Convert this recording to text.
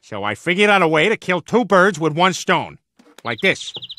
So I figured out a way to kill two birds with one stone. Like this.